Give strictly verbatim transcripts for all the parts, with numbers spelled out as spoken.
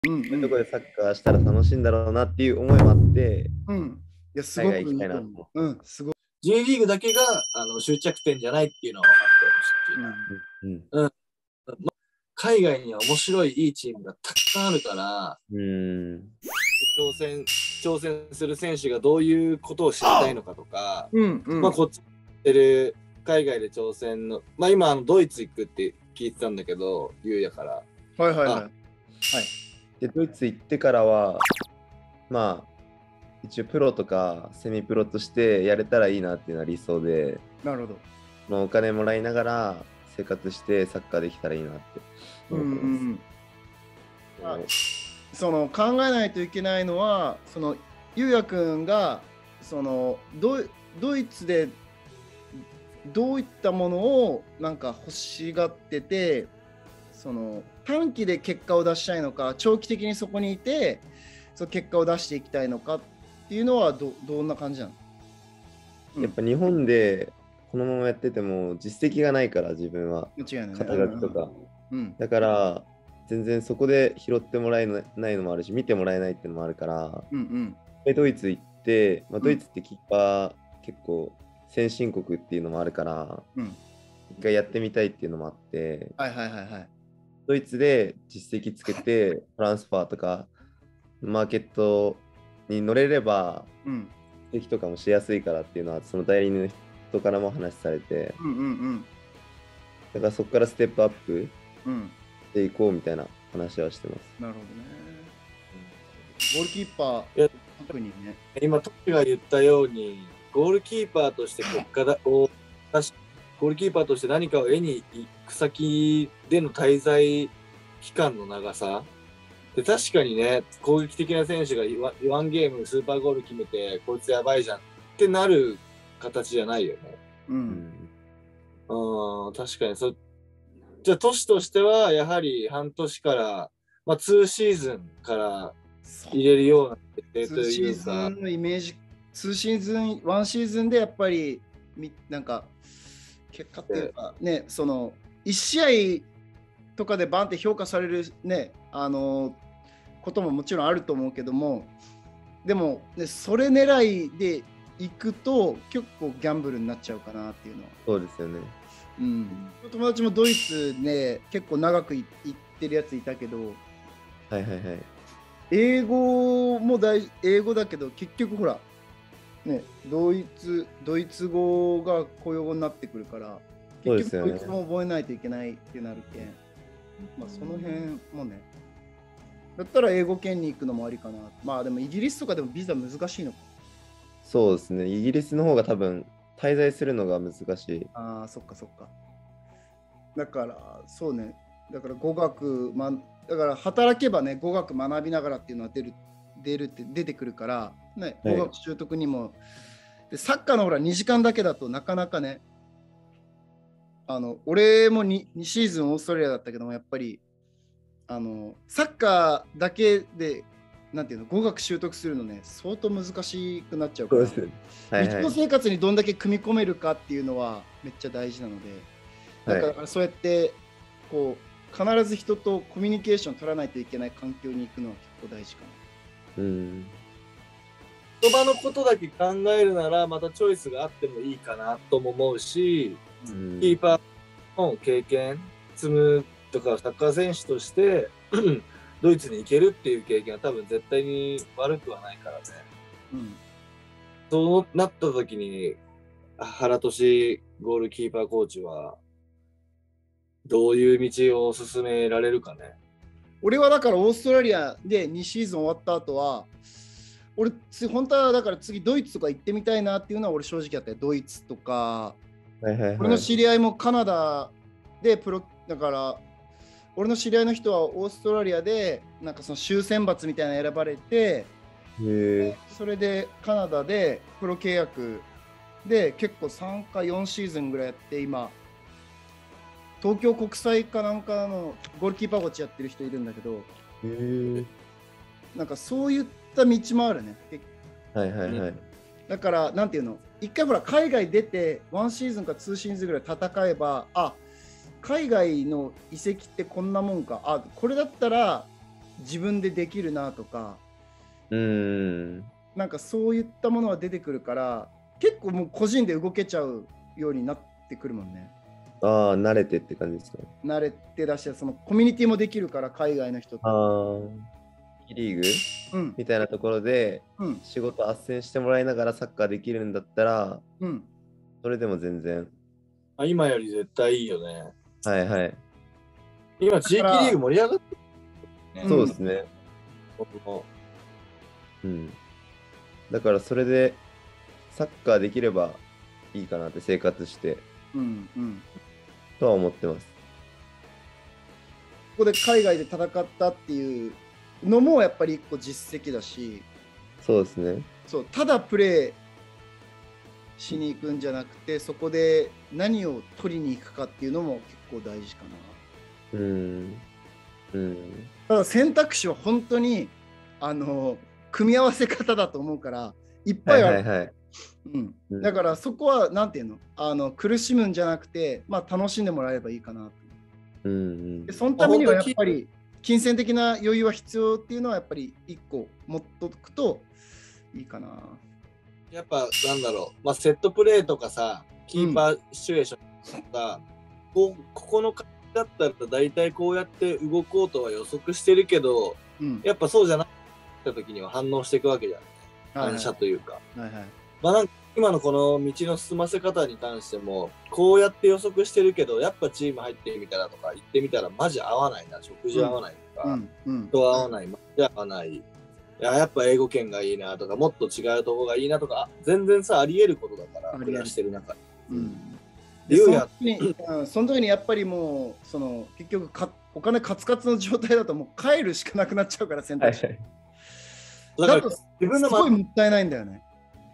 うん、 そういうところでサッカーしたら楽しいんだろうなっていう思いもあって、 うん、いや、すごくいい海外行きたいなと思うん、すごい。 J リーグだけがあの終着点じゃないっていうのは分かってほしいな。 う。うん。 うんま、海外には面白いいいチームがたくさんあるから、 うん。 挑戦、挑戦する選手がどういうことを知りたいのかとか、 うんうん、 まあこっちでる海外で挑戦の、まあ今あのドイツ行くって聞いてたんだけど、ゆうやから。 はいはいはい。はい、 で、ドイツ行ってからは、まあ、一応プロとかセミプロとしてやれたらいいなっていうのは理想で、 なるほど。 まあ、お金もらいながら生活してサッカーできたらいいなって思ってます。うんうんうん、その考えないといけないのは、そのゆうやくんがその ド, ドイツでどういったものをなんか欲しがってて、その短期で結果を出したいのか、長期的にそこにいてその結果を出していきたいのかっていうのは ど, どんな感じなの？ やっぱ日本でこのままやってても実績がないから、自分は間違いない、 肩書きとか、 うんうん、 だから全然そこで拾ってもらえないのもあるし、見てもらえないっていうのもあるから、 うんうん、 ドイツ行って、まあ、ドイツってキーパー結構先進国っていうのもあるから、うん、一回やってみたいっていうのもあって、 はいはいはいはい、 ドイツで実績つけてトランスファーとかマーケットに乗れれば、うん、実績とかもしやすいからっていうのはその代理人の人からも話されて、 うんうんうん、 だからそこからステップアップしていこうみたいな話はしてます。 なるほどね。ゴールキーパー特にね、 今トシが言ったようにゴールキーパーとして結果だを出しゴールキーパーとして何かを得に行く先での滞在期間の長さで、確かにね、攻撃的な選手がワンゲームスーパーゴール決めてこいつやばいじゃんってなる形じゃないよね。うん、うん、確かにそじゃあ都市としてはやはり半年から、まあ、にシーズンから入れるような設定というか、にシーズンのイメージ、にシーズン、いちシーズンでやっぱりなんか結果っていうかね、そのいち試合とかでバンって評価されるね、あのことももちろんあると思うけども、でも、ね、それ狙いでいくと結構ギャンブルになっちゃうかなっていうのは。 そうですよね。 うん、友達もドイツね結構長く行ってるやついたけど、 はいはいはい、 英語も大英語だけど結局ほらね、ドイツドイツ語が公用語になってくるから結局ドイツ語も覚えないといけないってなるけん、まあ、その辺もね、だったら英語圏に行くのもありかな。まあでもイギリスとかでもビザ難しいのか。 そうですね、イギリスの方が多分滞在するのが難しい。 ああ、そっかそっか。だからそうね、だから語学、ま、だから働けばね語学学びながらっていうのは出る出るって出てくるから、ね、語学習得にも、はい、でサッカーのほらにじかんだけだとなかなかね、あの俺も 2, にシーズンオーストラリアだったけども、やっぱりあのサッカーだけでなんていうの語学習得するのね相当難しくなっちゃうから、日常生活にどんだけ組み込めるかっていうのはめっちゃ大事なので、だからそうやってこう必ず人とコミュニケーション取らないといけない環境に行くのは結構大事かな。 うん、 言葉のことだけ考えるならまたチョイスがあってもいいかなとも思うし、うん、キーパーの経験積むとかサッカー選手としてドイツに行けるっていう経験は多分絶対に悪くはないからね、うん、そうなった時に原俊ゴールキーパーコーチはどういう道を進められるかね。 俺はだからオーストラリアでにシーズン終わった後は俺本当はだから次ドイツとか行ってみたいなっていうのは俺正直あったよ。ドイツとか、はいはいはい、俺の知り合いもカナダでプロだから俺の知り合いの人はオーストラリアでなんかその州選抜みたいなの選ばれて、 へそれでカナダでプロ契約で結構さんかよんシーズンぐらいやって今東京国際かなんかのゴールキーパーコーチやってる人いるんだけど、 へなんかそういった道もあるね。 はいはいはい。 だからなんていうの、一回ほら海外出てワンシーズンかツーシーズンぐらい戦えば、あ、海外の移籍ってこんなもんか、あ、これだったら自分でできるなとか、 うん。 なんかそういったものが出てくるから、結構もう個人で動けちゃうようになってくるもんね。 ああ、慣れてって感じですか。 慣れてだし、そのコミュニティもできるから、海外の人と。 ああ、リーグ、うん、みたいなところで、うん、仕事斡旋してもらいながらサッカーできるんだったら、うん、それでも全然。 あ、今より絶対いいよね。 はいはい。 今、地域リーグ盛り上がってる、ね。そうですね。うん。だからそれでサッカーできればいいかなって生活して、うんうん、とは思ってます。 ここで海外で戦ったっていうのもやっぱり一個実績だし、 そうですね。 そう、ただプレーしに行くんじゃなくて、そこで何を取りに行くかっていうのも結構大事かな。うん。うん。ただ選択肢は本当にあの組み合わせ方だと思うからいっぱいある。はいはいはい、うんうん、だからそこはなんていうの、あの苦しむんじゃなくて、まあ、楽しんでもらえればいいかなと。うんうん、でそのためにはやっぱり金銭的な余裕は必要っていうのはやっぱり一個持っとくといいかな。 やっぱなんだろう、まあ、セットプレーとかさ、キーパーシチュエーションとか、うん、こ, ここの感じだったら大体こうやって動こうとは予測してるけど、うん、やっぱそうじゃなかった時には反応していくわけじゃん。反射というか。はいはい、まあなんか今のこの道の進ませ方に関しても、こうやって予測してるけど、やっぱチーム入ってみたらとか、行ってみたらマジ合わないな、食事合わないとか、うんうん、人合わない、マジ合わない。いや、やっぱ英語圏がいいなとか、もっと違うとこがいいなとか、全然さ、あり得ることだから、暮らしてる中で。うん。 でその時に、うん、その時にやっぱりもう、その結局か、お金カツカツの状態だと、もう帰るしかなくなっちゃうから、選択肢。はいはい、だから、自分のすごいもったいないんだよね。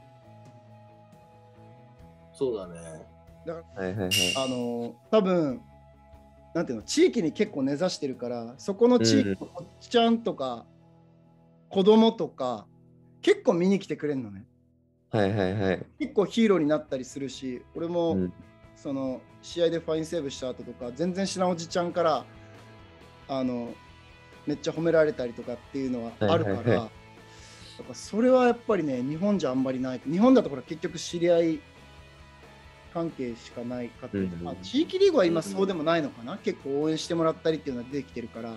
そうだね。 だから、はいはいはい、あの、多分なんていうの、地域に結構根ざしてるから、そこの地域のおっちゃんとか、子供とか結構見に来てくれるのね。 はいはいはい。 結構ヒーローになったりするし、俺も、うん、その試合でファインセーブした後とか、全然知らんおじちゃんからあのめっちゃ褒められたりとかっていうのはあるから、はいはいはい、だからそれはやっぱりね、日本じゃあんまりない。日本だところ結局知り合い関係しかないかって、うんうん、まあ、地域リーグは今そうでもないのかな、うん、結構応援してもらったりっていうのが出てきてるから、うん、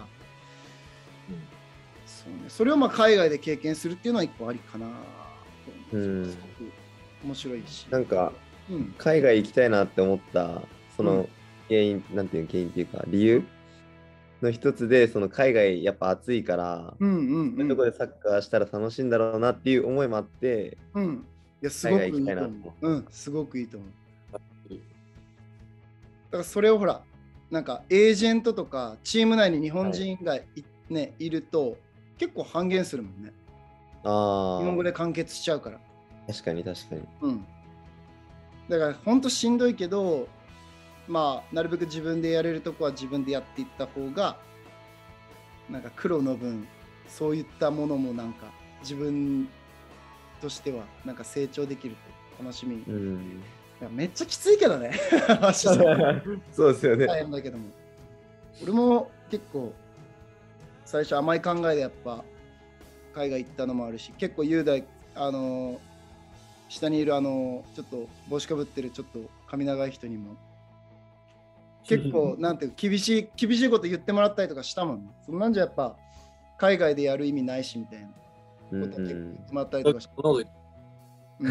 そうね、それをまあ海外で経験するっていうのは一個ありかな。うん、すごく面白いし、 なんか、うん、海外行きたいなって思ったその原因、うん、なんていう原因っていうか理由の一つで、その海外やっぱ暑いから、うんうんうん、そういうところでサッカーしたら楽しいんだろうなっていう思いもあって、 うん、いやすごくいいと思う。うん、すごくいいと思う。だからそれをほら、なんかエージェントとかチーム内に日本人が い,、ね、はい、いると結構半減するもんね。あ、日本語で完結しちゃうから。 確かに確かに。 うん。だから本当しんどいけど、まあなるべく自分でやれるとこは自分でやっていった方が、なんか苦労の分そういったものもなんか自分としてはなんか成長できると楽しみに。うん、いやめっちゃきついけどね。 そうですよね。 大変だけども。俺も結構最初甘い考えでやっぱ海外行ったのもあるし、結構雄大、あの下にいるあのちょっと帽子かぶってるちょっと髪長い人にも結構なんていう厳しい厳しいこと言ってもらったりとかしたもんね。そんなんじゃやっぱ海外でやる意味ないしみたいなこと言ってもらったりとかして。うん、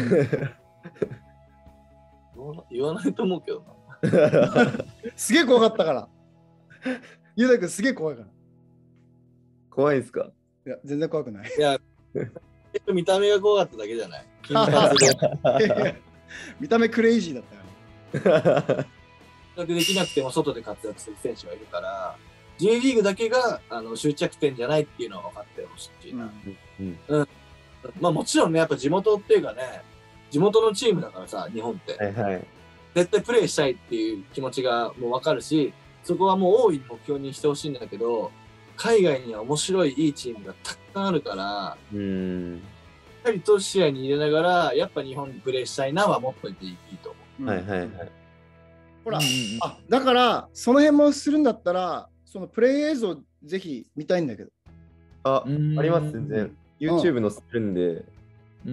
言わないと思うけどな。すげえ怖かったから。雄大君すげえ怖いから。 怖いんすか？ いや全然怖くない。 いや見た目が怖かっただけじゃない。金髪で見た目クレイジーだったよ。 活躍できなくても外で活躍する選手がいるから、J リーグだけがあの終着点じゃないっていうのは分かってほしいな。うんうんうん、まあもちろんね、やっぱ地元っていうかね、地元のチームだからさ、日本って、はいはい、絶対プレーしたいっていう気持ちがもう分かるし、そこはもう大いに目標にしてほしいんだけど、海外には面白いいいチームがたくさんあるから、うん、やはりと試合に入れながら、やっぱ日本でプレーしたいなは持っといていいと思う。はいはいはい。 ほら、うんうん、あ、だからその辺もするんだったら、そのプレー映像ぜひ見たいんだけど。 あ、 うんあります、全然。YouTube 載せるんで。 うんうんうん。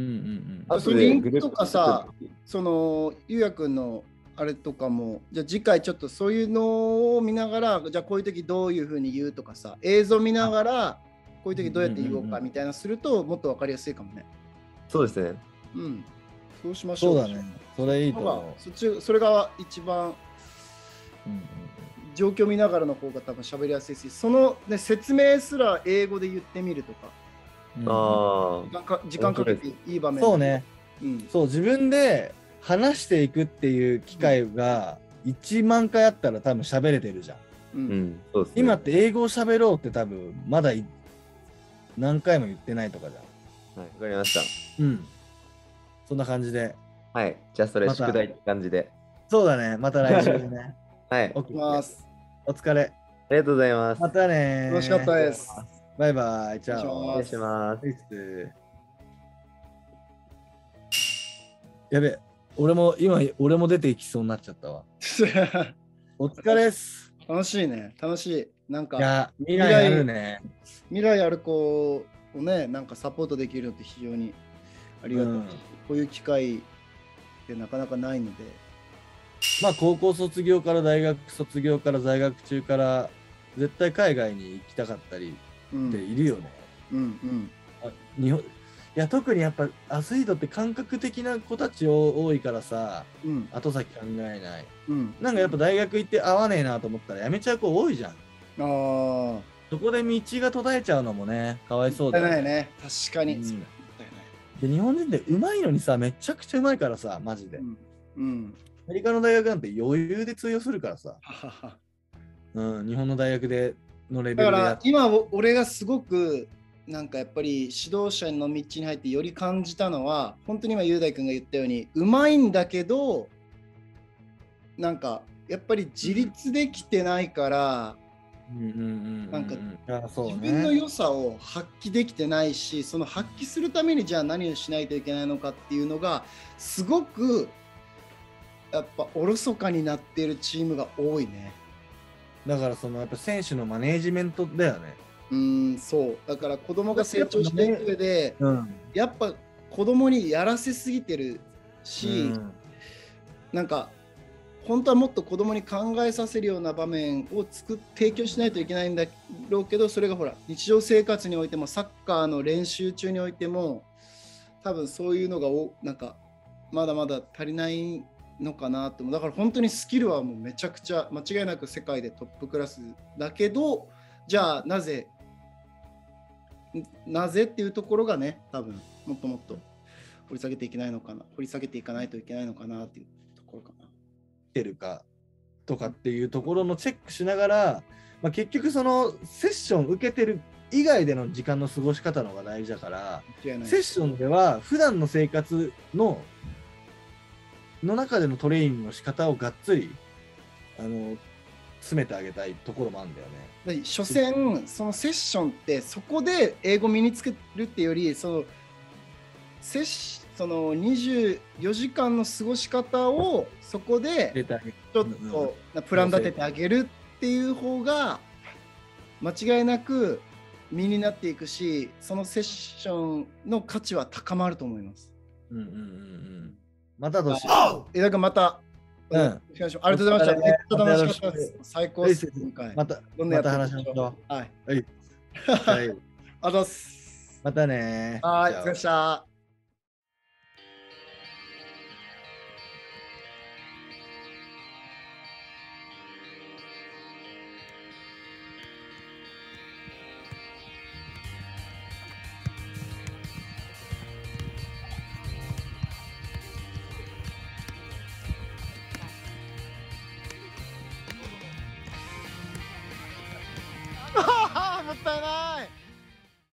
あそのリンクとかさ、そのゆうやくんのあれとかも、じゃあ次回ちょっとそういうのを見ながら、じゃあこういう時どういうふうに言うとかさ、映像見ながらこういう時どうやって言おうかみたいなするともっと分かりやすいかもね。 そうですね。 うん。そうしましょう。 そうだね。それいいと思う。 そっち、それが一番、 うんうん、 状況見ながらの方が多分喋りやすいし、その、ね、説明すら英語で言ってみるとか。 あ時間か時間かけていい場面。 そうね、 うん。 そう、自分で話していくっていう機会がいちまんかいあったら多分喋れてるじゃん。 うん。 うん、そうですね。 今って英語を喋ろうって多分まだ何回も言ってないとかじゃん。 はい、わかりました。 うん。そんな感じで。 はい。じゃあそれ宿題って感じで。 そうだね。また来週ね。 はい。 お疲れ。 ありがとうございます。 またね。 楽しかったです。 バイバイ。チャオ。 お願いします。 やべ、俺も今、俺も出ていきそうになっちゃったわ。お疲れっす。 楽しいね。楽しい。なんか、 いや、未来あるね。 未来ある子をね、なんかサポートできるのって非常にありがたい。うん、こういう機会ってなかなかないので。 まあ、高校卒業から大学卒業から在学中から絶対海外に行きたかったりっているよね。 うんうん。 あ、日本、いや、特にやっぱアスリートって感覚的な子たち多いからさ、うん、後先考えない、うん、なんかやっぱ大学行って合わねえなと思ったらやめちゃう子多いじゃん。ああ。そこで道が途絶えちゃうのもね、かわいそうだよね。 ね。確かに。うん、 で日本人ってうまいのにさ、めちゃくちゃうまいからさ、マジで。うん。うん、アメリカの大学なんて余裕で通用するからさ。うん、日本の大学でのレベルで。 だから今俺がすごくなんかやっぱり指導者の道に入ってより感じたのは、本当に今雄大君が言ったようにうまいんだけど、なんかやっぱり自立できてないから、なんか自分の良さを発揮できてないし、その発揮するためにじゃあ何をしないといけないのかっていうのがすごくやっぱおろそかになっているチームが多いね。 だからそのやっぱ選手のマネージメントだよね。 うん、そうだから子供が成長していく上で、うん、やっぱ子供にやらせすぎてるし、うん、なんか本当はもっと子供に考えさせるような場面を作っ提供しないといけないんだろうけど、それがほら日常生活においてもサッカーの練習中においても多分そういうのがおなんかまだまだ足りないのかなと思う。だから本当にスキルはもうめちゃくちゃ間違いなく世界でトップクラスだけど、じゃあなぜなぜっていうところがね、多分もっともっと掘り下げていけないのかな掘り下げていかないといけないのかなっていうところかな。 てるかとかっていうところのチェックしながら、まあ、結局そのセッション受けてる以外での時間の過ごし方の方が大事だから、セッションでは普段の生活のの中でのトレーニングの仕方をがっつりあの詰めてあげたいところもあるんだよね。 所詮そのセッションってそこで英語身につけるっていうより、そのセッシそのにじゅうよじかんの過ごし方をそこでちょっとプラン立ててあげるっていう方が間違いなく身になっていくし、そのセッションの価値は高まると思います。 うんうんうんうん。またどうしよう。えだからまた、うん、ありがとうございました。めっちゃ楽しかったです。最高です。 またまた話しましょう。はい。 はい。 はい。あざす。 またね。 はい。お疲れ様でした。もったいない。